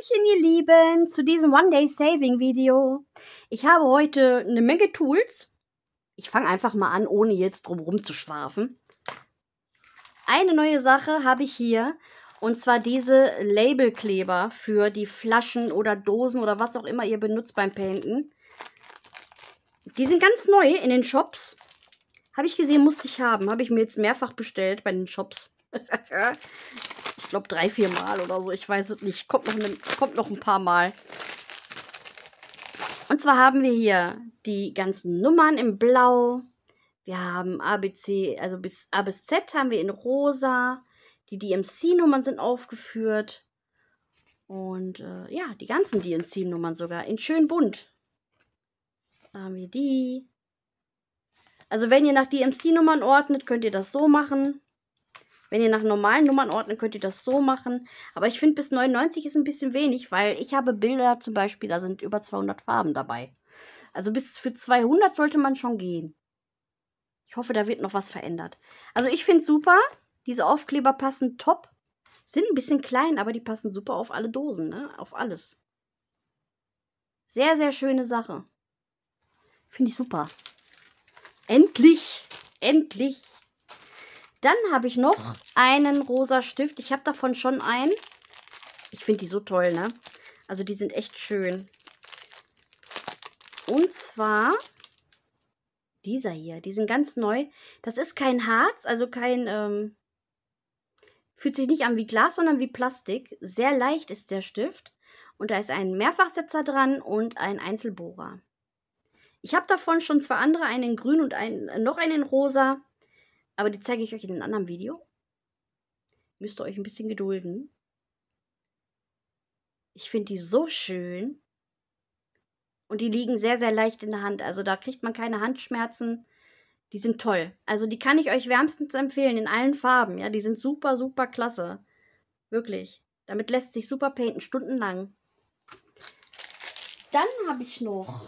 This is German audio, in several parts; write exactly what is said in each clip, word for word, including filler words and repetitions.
Hallöchen, ihr Lieben, zu diesem One-Day-Saving-Video. Ich habe heute eine Menge Tools. Ich fange einfach mal an, ohne jetzt drum rum zu schwafen. Eine neue Sache habe ich hier, und zwar diese Labelkleber für die Flaschen oder Dosen oder was auch immer ihr benutzt beim Painten. Die sind ganz neu in den Shops. Habe ich gesehen, musste ich haben. Habe ich mir jetzt mehrfach bestellt bei den Shops. Ich glaube drei, vier Mal oder so. Ich weiß es nicht. Kommt noch, ne, kommt noch ein paar Mal. Und zwar haben wir hier die ganzen Nummern in Blau. Wir haben A, B, C, also bis A bis Z haben wir in Rosa. Die D M C-Nummern sind aufgeführt. Und äh, ja, die ganzen D M C-Nummern sogar in schön bunt. Da haben wir die. Also wenn ihr nach D M C-Nummern ordnet, könnt ihr das so machen. Wenn ihr nach normalen Nummern ordnet, könnt ihr das so machen. Aber ich finde, bis neunundneunzig ist ein bisschen wenig, weil ich habe Bilder zum Beispiel, da sind über zweihundert Farben dabei. Also bis für zweihundert sollte man schon gehen. Ich hoffe, da wird noch was verändert. Also ich finde es super. Diese Aufkleber passen top. Sind ein bisschen klein, aber die passen super auf alle Dosen, ne? Auf alles. Sehr, sehr schöne Sache. Finde ich super. Endlich! Endlich! Dann habe ich noch einen rosa Stift. Ich habe davon schon einen. Ich finde die so toll, ne? Also die sind echt schön. Und zwar dieser hier. Die sind ganz neu. Das ist kein Harz, also kein... Ähm, fühlt sich nicht an wie Glas, sondern wie Plastik. Sehr leicht ist der Stift. Und da ist ein Mehrfachsetzer dran und ein Einzelbohrer. Ich habe davon schon zwei andere, einen in grün und einen, noch einen in rosa. Aber die zeige ich euch in einem anderen Video. Müsst ihr euch ein bisschen gedulden. Ich finde die so schön. Und die liegen sehr, sehr leicht in der Hand. Also da kriegt man keine Handschmerzen. Die sind toll. Also die kann ich euch wärmstens empfehlen in allen Farben. Ja, die sind super, super klasse. Wirklich. Damit lässt sich super painten, stundenlang. Dann habe ich noch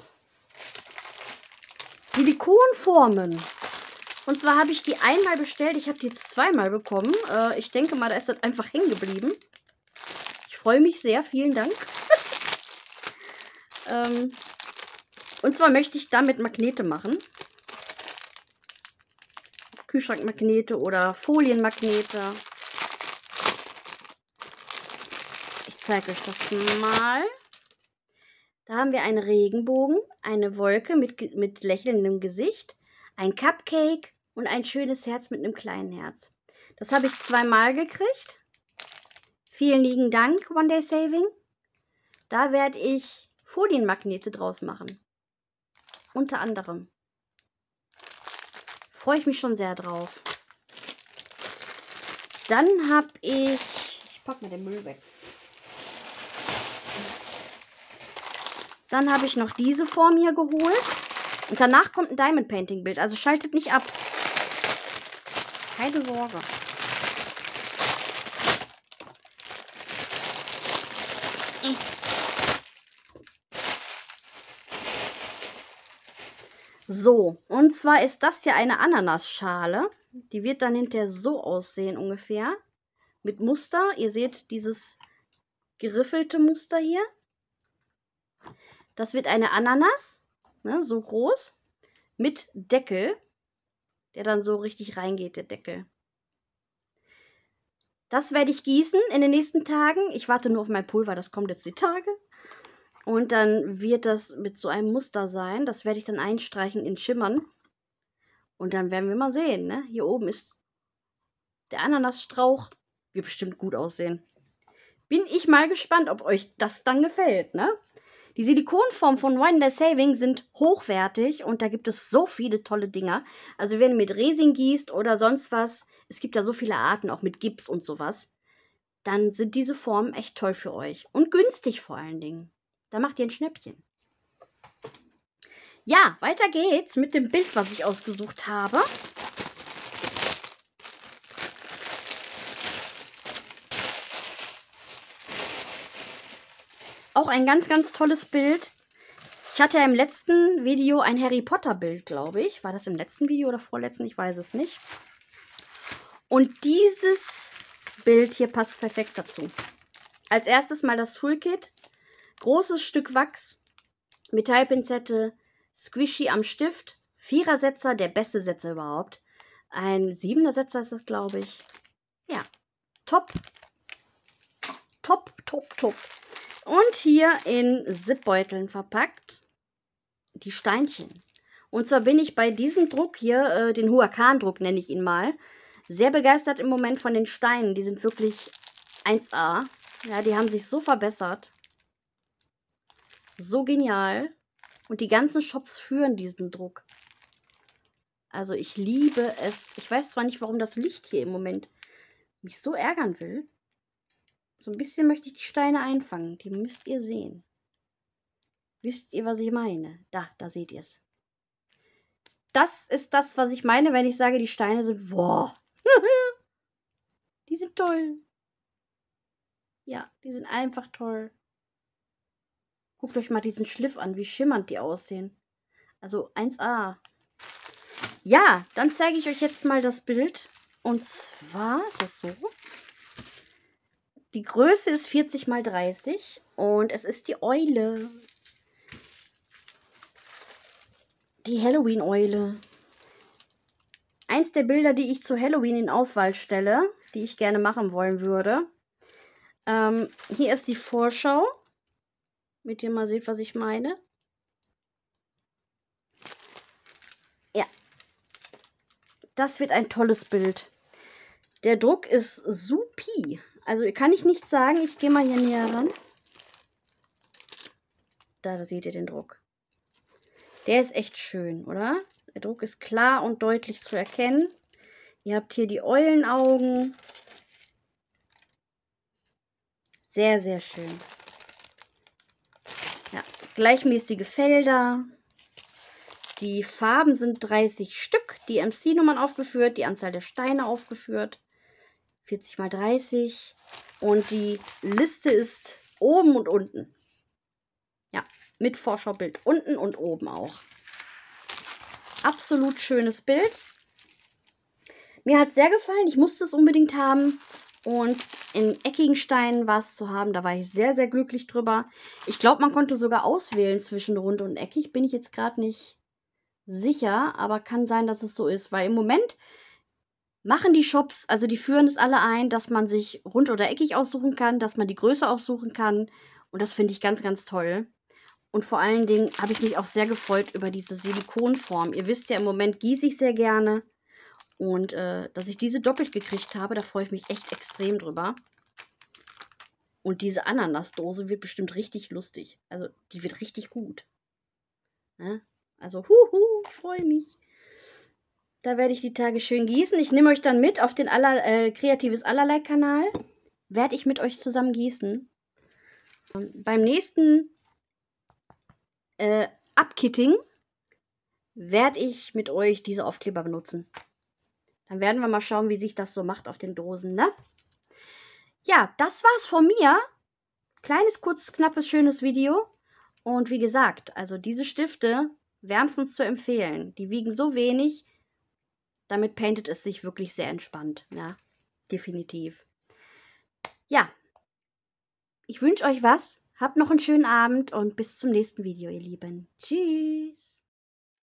Silikonformen. Und zwar habe ich die einmal bestellt. Ich habe die jetzt zweimal bekommen. Äh, ich denke mal, da ist das einfach hängen geblieben. Ich freue mich sehr. Vielen Dank. ähm, und zwar möchte ich damit Magnete machen. Kühlschrankmagnete oder Folienmagnete. Ich zeige euch das mal. Da haben wir einen Regenbogen, eine Wolke mit, mit lächelndem Gesicht, ein Cupcake und ein schönes Herz mit einem kleinen Herz. Das habe ich zweimal gekriegt. Vielen lieben Dank, One Day Saving. Da werde ich Folienmagnete draus machen. Unter anderem. Freue ich mich schon sehr drauf. Dann habe ich... Ich packe mal den Müll weg. Dann habe ich noch diese Form hier geholt. Und danach kommt ein Diamond Painting Bild. Also schaltet nicht ab. Keine Sorge. So, und zwar ist das hier eine Ananasschale. Die wird dann hinterher so aussehen ungefähr. Mit Muster. Ihr seht dieses geriffelte Muster hier. Das wird eine Ananas, ne, so groß, mit Deckel, der dann so richtig reingeht, der Deckel. Das werde ich gießen in den nächsten Tagen. Ich warte nur auf mein Pulver, das kommt jetzt die Tage. Und dann wird das mit so einem Muster sein. Das werde ich dann einstreichen in Schimmern. Und dann werden wir mal sehen, ne? Hier oben ist der Ananasstrauch. Wird bestimmt gut aussehen. Bin ich mal gespannt, ob euch das dann gefällt, ne? Die Silikonformen von One Day Saving sind hochwertig und da gibt es so viele tolle Dinger. Also wenn ihr mit Resin gießt oder sonst was, es gibt ja so viele Arten, auch mit Gips und sowas, dann sind diese Formen echt toll für euch. Und günstig vor allen Dingen. Da macht ihr ein Schnäppchen. Ja, weiter geht's mit dem Bild, was ich ausgesucht habe. Auch ein ganz, ganz tolles Bild. Ich hatte ja im letzten Video ein Harry Potter Bild, glaube ich. War das im letzten Video oder vorletzten? Ich weiß es nicht. Und dieses Bild hier passt perfekt dazu. Als erstes mal das Toolkit. Großes Stück Wachs, Metallpinzette, Squishy am Stift, Vierersetzer, der beste Setzer überhaupt. Ein Siebener-Setzer ist das, glaube ich. Ja, top. Top, top, top. Und hier in Zipbeuteln verpackt die Steinchen. Und zwar bin ich bei diesem Druck hier, äh, den Huacan-Druck nenne ich ihn mal, sehr begeistert im Moment von den Steinen. Die sind wirklich eins A. Ja, die haben sich so verbessert. So genial. Und die ganzen Shops führen diesen Druck. Also ich liebe es. Ich weiß zwar nicht, warum das Licht hier im Moment mich so ärgern will. So ein bisschen möchte ich die Steine einfangen. Die müsst ihr sehen. Wisst ihr, was ich meine? Da, da seht ihr es. Das ist das, was ich meine, wenn ich sage, die Steine sind... Boah. Die sind toll. Ja, die sind einfach toll. Guckt euch mal diesen Schliff an, wie schimmernd die aussehen. Also eins A. Ja, dann zeige ich euch jetzt mal das Bild. Und zwar ist das so. Die Größe ist vierzig mal dreißig und es ist die Eule. Die Halloween-Eule. Eins der Bilder, die ich zu Halloween in Auswahl stelle, die ich gerne machen wollen würde. Ähm, hier ist die Vorschau. Damit ihr mal seht, was ich meine. Ja. Das wird ein tolles Bild. Der Druck ist supi. Also kann ich nicht sagen. Ich gehe mal hier näher ran. Da, da seht ihr den Druck. Der ist echt schön, oder? Der Druck ist klar und deutlich zu erkennen. Ihr habt hier die Eulenaugen. Sehr, sehr schön. Ja, gleichmäßige Felder. Die Farben sind dreißig Stück. Die M C-Nummern aufgeführt. Die Anzahl der Steine aufgeführt. vierzig mal dreißig. Und die Liste ist oben und unten. Ja, mit Vorschaubild unten und oben auch. Absolut schönes Bild. Mir hat es sehr gefallen. Ich musste es unbedingt haben. Und in eckigen Steinen war es zu haben. Da war ich sehr, sehr glücklich drüber. Ich glaube, man konnte sogar auswählen zwischen rund und eckig. Bin ich jetzt gerade nicht sicher. Aber kann sein, dass es so ist. Weil im Moment machen die Shops, also die führen es alle ein, dass man sich rund oder eckig aussuchen kann. Dass man die Größe aussuchen kann. Und das finde ich ganz, ganz toll. Und vor allen Dingen habe ich mich auch sehr gefreut über diese Silikonform. Ihr wisst ja, im Moment gieße ich sehr gerne. Und äh, dass ich diese doppelt gekriegt habe, da freue ich mich echt extrem drüber. Und diese Ananasdose wird bestimmt richtig lustig. Also die wird richtig gut. Ja? Also huhu, ich freue mich. Da werde ich die Tage schön gießen. Ich nehme euch dann mit auf den aller, äh, Kreatives Allerlei Kanal. Werde ich mit euch zusammen gießen. Und beim nächsten Äh, Upkitting werde ich mit euch diese Aufkleber benutzen. Dann werden wir mal schauen, wie sich das so macht auf den Dosen, ne? Ja, das war's von mir. Kleines, kurzes, knappes, schönes Video. Und wie gesagt, also diese Stifte wärmstens zu empfehlen. Die wiegen so wenig, damit paintet es sich wirklich sehr entspannt. Ja, definitiv. Ja, ich wünsche euch was. Habt noch einen schönen Abend und bis zum nächsten Video, ihr Lieben. Tschüss.